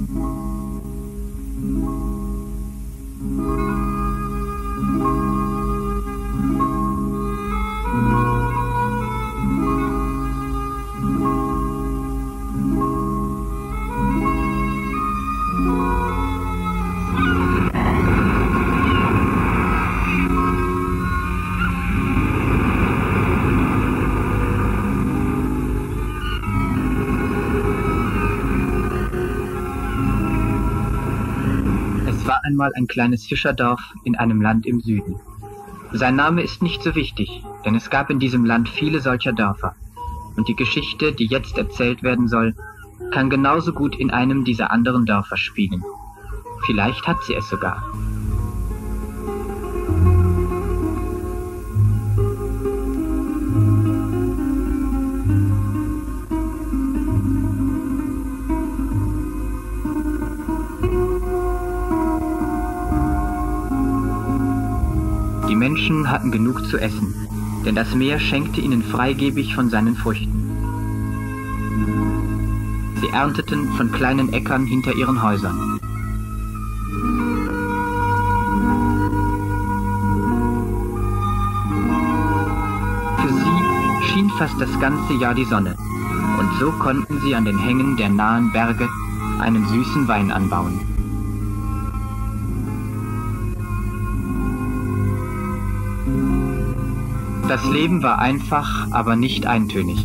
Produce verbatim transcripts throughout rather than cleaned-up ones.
Einmal ein kleines Fischerdorf in einem Land im Süden. Sein Name ist nicht so wichtig, denn es gab in diesem Land viele solcher Dörfer. Und die Geschichte, die jetzt erzählt werden soll, kann genauso gut in einem dieser anderen Dörfer spielen. Vielleicht hat sie es sogar. Die Menschen hatten genug zu essen, denn das Meer schenkte ihnen freigebig von seinen Früchten. Sie ernteten von kleinen Äckern hinter ihren Häusern. Für sie schien fast das ganze Jahr die Sonne, und so konnten sie an den Hängen der nahen Berge einen süßen Wein anbauen. Das Leben war einfach, aber nicht eintönig.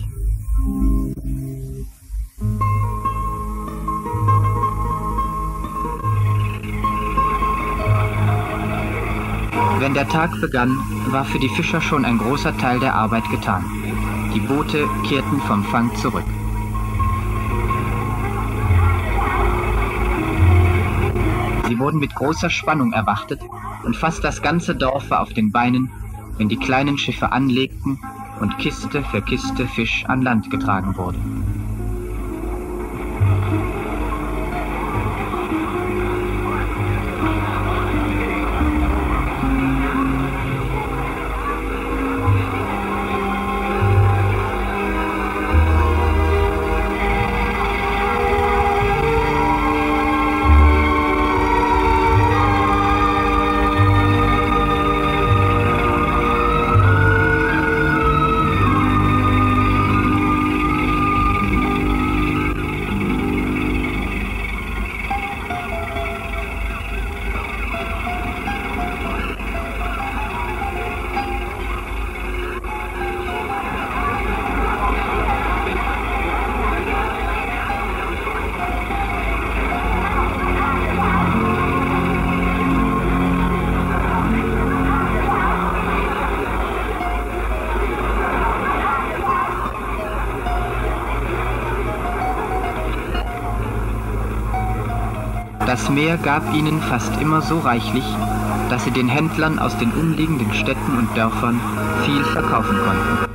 Wenn der Tag begann, war für die Fischer schon ein großer Teil der Arbeit getan. Die Boote kehrten vom Fang zurück. Sie wurden mit großer Spannung erwartet und fast das ganze Dorf war auf den Beinen, wenn die kleinen Schiffe anlegten und Kiste für Kiste Fisch an Land getragen wurde. Das Meer gab ihnen fast immer so reichlich, dass sie den Händlern aus den umliegenden Städten und Dörfern viel verkaufen konnten.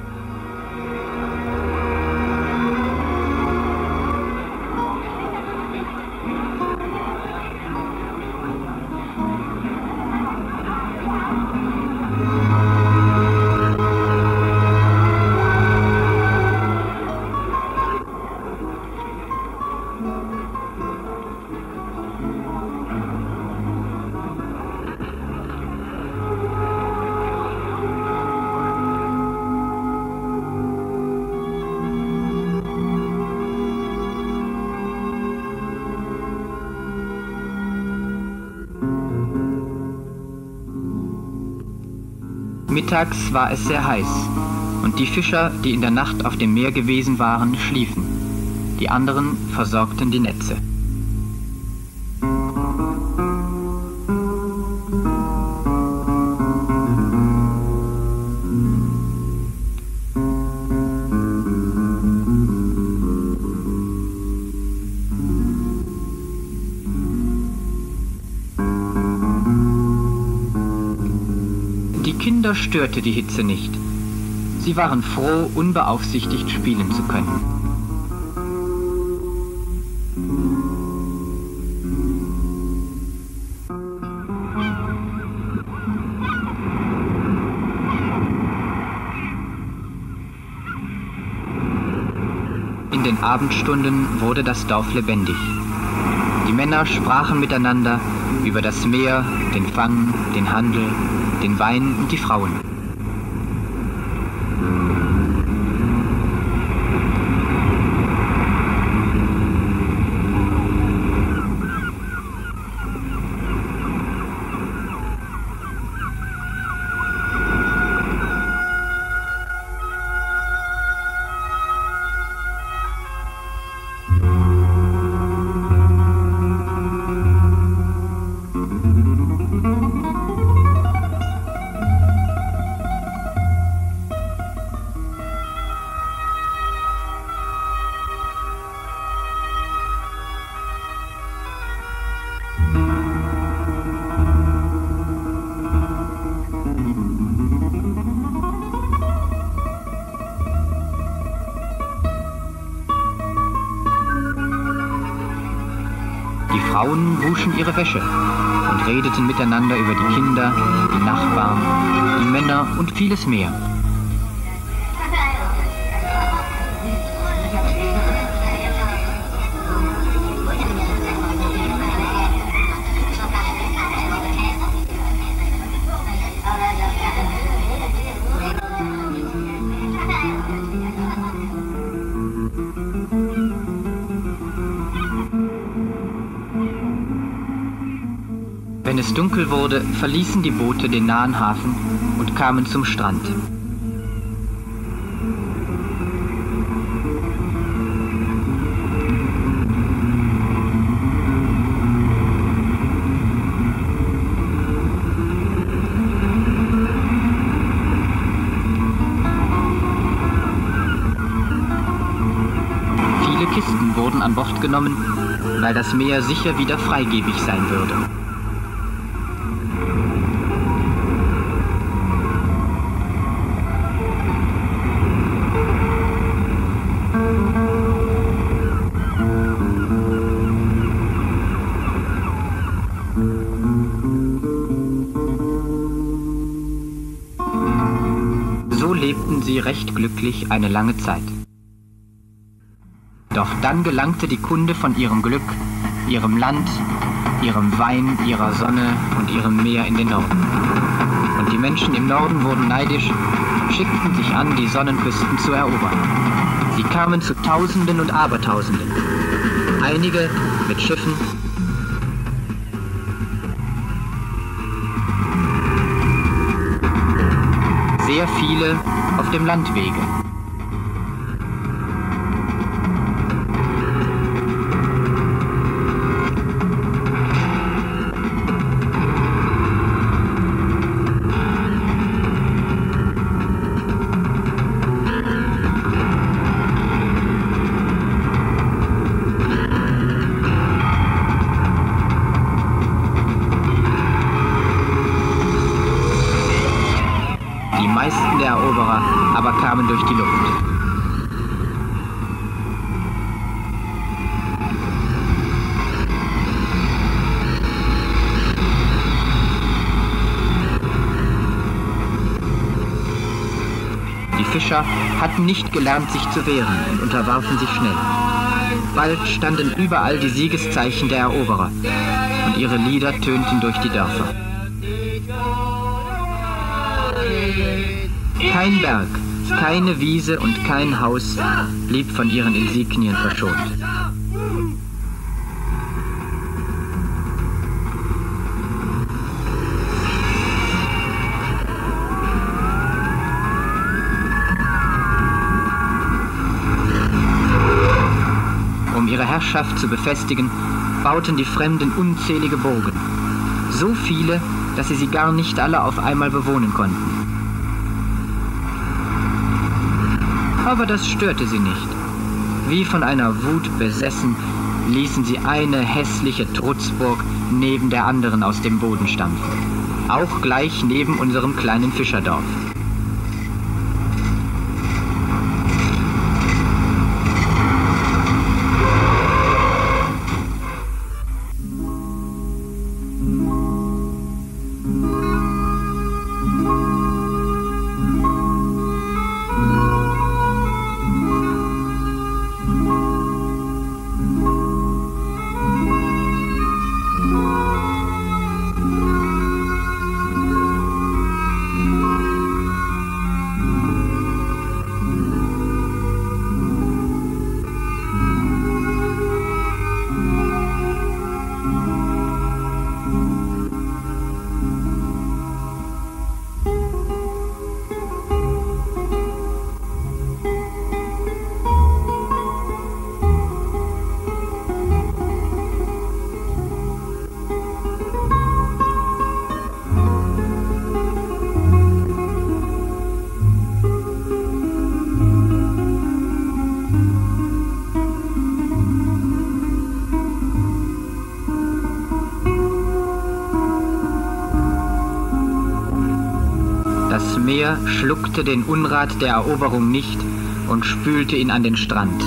Mittags war es sehr heiß und die Fischer, die in der Nacht auf dem Meer gewesen waren, schliefen. Die anderen versorgten die Netze. Die Kinder störte die Hitze nicht. Sie waren froh, unbeaufsichtigt spielen zu können. In den Abendstunden wurde das Dorf lebendig. Die Männer sprachen miteinander über das Meer, den Fang, den Handel, den Wein und die Frauen. Die Frauen wuschen ihre Wäsche und redeten miteinander über die Kinder, die Nachbarn, die Männer und vieles mehr. Wenn es dunkel wurde, verließen die Boote den nahen Hafen und kamen zum Strand. Viele Kisten wurden an Bord genommen, weil das Meer sicher wieder freigebig sein würde. So lebten sie recht glücklich eine lange Zeit. Doch dann gelangte die Kunde von ihrem Glück, ihrem Land, ihrem Wein, ihrer Sonne und ihrem Meer in den Norden. Und die Menschen im Norden wurden neidisch und schickten sich an, die Sonnenküsten zu erobern. Sie kamen zu Tausenden und Abertausenden. Einige mit Schiffen, sehr viele auf dem Landwege. Die meisten der Eroberer aber kamen durch die Luft. Die Fischer hatten nicht gelernt, sich zu wehren und unterwarfen sich schnell. Bald standen überall die Siegeszeichen der Eroberer und ihre Lieder tönten durch die Dörfer. Kein Berg, keine Wiese und kein Haus blieb von ihren Insignien verschont. Um ihre Herrschaft zu befestigen, bauten die Fremden unzählige Burgen. So viele, dass sie sie gar nicht alle auf einmal bewohnen konnten. Aber das störte sie nicht. Wie von einer Wut besessen, ließen sie eine hässliche Trutzburg neben der anderen aus dem Boden stampfen. Auch gleich neben unserem kleinen Fischerdorf. Das Meer schluckte den Unrat der Eroberung nicht und spülte ihn an den Strand.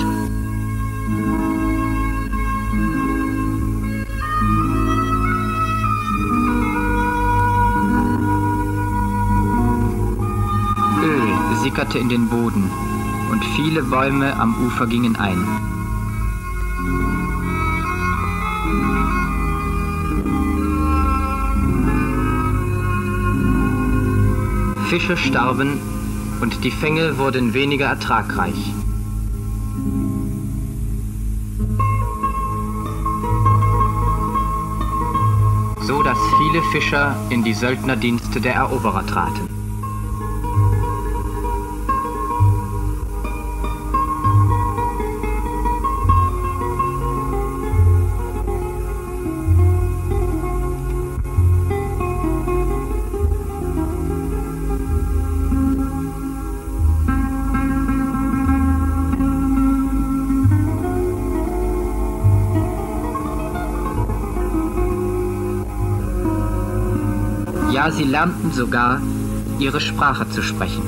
Öl sickerte in den Boden und viele Bäume am Ufer gingen ein. Fische starben und die Fänge wurden weniger ertragreich. So dass viele Fischer in die Söldnerdienste der Eroberer traten. Ja, sie lernten sogar, ihre Sprache zu sprechen.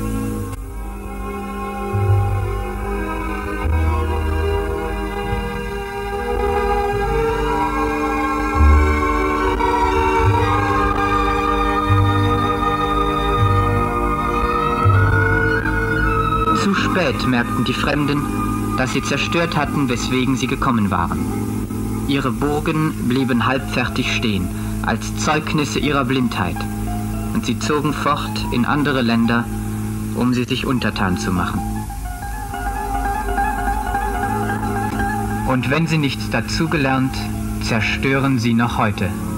Zu spät merkten die Fremden, dass sie zerstört hatten, weswegen sie gekommen waren. Ihre Burgen blieben halbfertig stehen, als Zeugnisse ihrer Blindheit. Und sie zogen fort in andere Länder, um sie sich untertan zu machen. Und wenn sie nichts dazugelernt, zerstören sie noch heute.